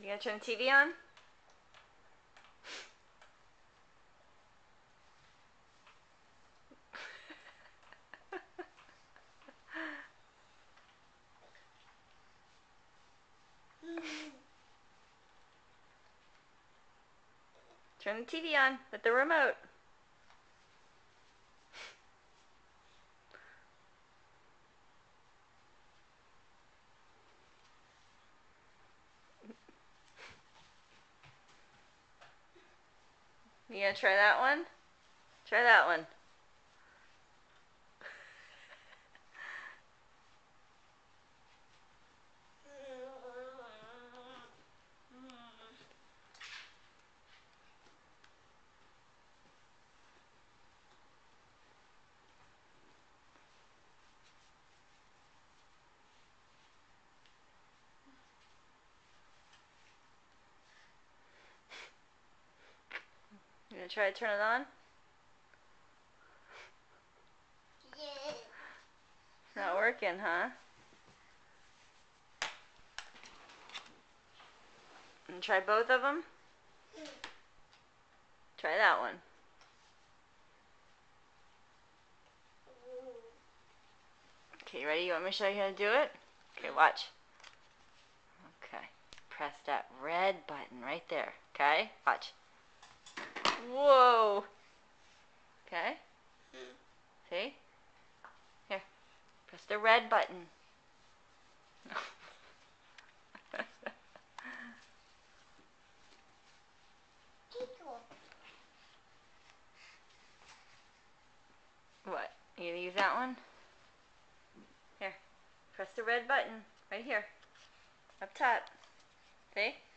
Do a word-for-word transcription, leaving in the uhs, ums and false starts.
You gonna turn the T V on? Turn the T V on with the remote. You gonna try that one? Try that one. You gonna try to turn it on? Yeah. It's not working, huh? And try both of them? Try that one. Okay, ready? You want me to show you how to do it? Okay, watch. Okay, press that red button right there. Okay, watch. Whoa. Okay. See? Here, press the red button. What? You gonna use that one? Here, press the red button right here, up top. See?